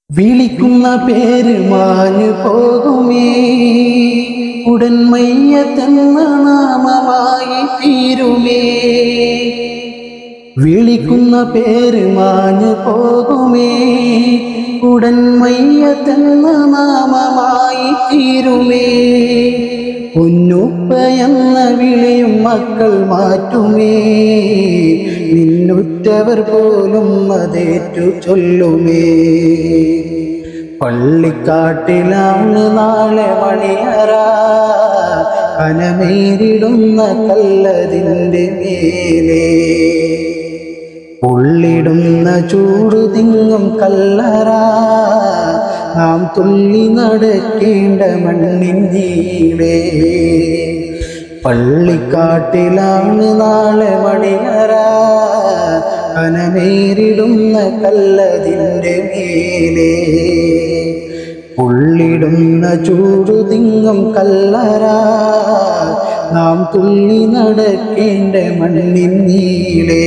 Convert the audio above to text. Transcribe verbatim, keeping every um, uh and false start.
വിളിക്കുന്ന പേര് മാഞ്ഞു പോകുമേ, ഉടൻ മയ്യത്തെന്ന നാമമായി തീരുമേ. വിളിക്കുന്ന പേര് മാഞ്ഞു പോകുമേ, ഉടൻ മയ്യത്തെന്ന നാമമായി തീരുമേ. പൊന്നുപ്പയെന്ന വിളിയും മക്കൾ മാറ്റുമേ, നിന്നുറ്റവർ പോലും അതേറ്റു ചൊല്ലുമേ. പള്ളിക്കാട്ടിലാണ് നാളെ മണിയറ, കനമേരിടുന്ന കല്ലതിൻ്റെ മേലെ. ഉള്ളിടുന്ന ചൂടു തിങ്ങും കല്ലറ, നാം തുള്ളി നടക്കേണ്ട മണ്ണിൻ നീളേ. പള്ളിക്കാട്ടിലാണ് നാളെ മണിയറ, കനമേരിടുന്ന കല്ലതിൻ്റെ മേലെ. ഉള്ളിടുന്ന ചൂടു തിങ്ങും കല്ലറ, നാം തുള്ളി നടക്കേണ്ട മണ്ണിൻ നീളേ.